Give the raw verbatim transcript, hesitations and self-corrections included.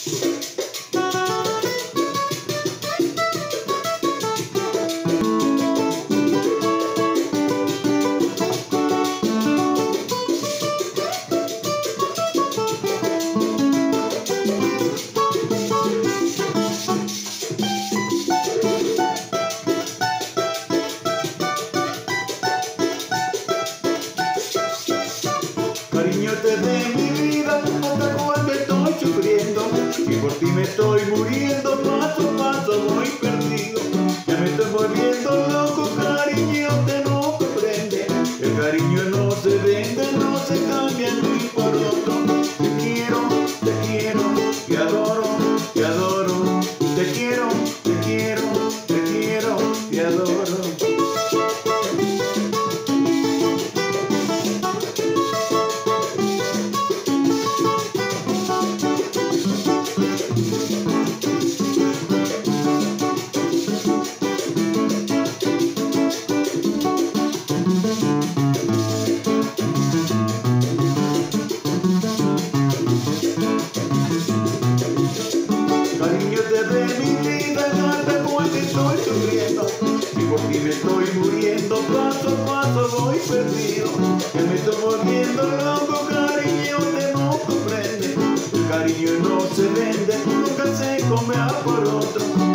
Cariñote de mi vida, hasta cuando estoy sufriendo y por ti me estoy muriendo, paso a paso voy perdido. Ya me estoy volviendo loco, cariñote no comprende. El cariño no se vende, no se cambia ni por otro. Te quiero, te quiero, te adoro, te adoro. Te quiero, te quiero, te quiero, te adoro. Cariñote de mi vida, hasta cuando estoy sufriendo y por ti me estoy muriendo, paso a paso voy perdido. Ya me estoy volviendo loco, cariñote no comprende. El cariño no se vende, nunca se come a por otro.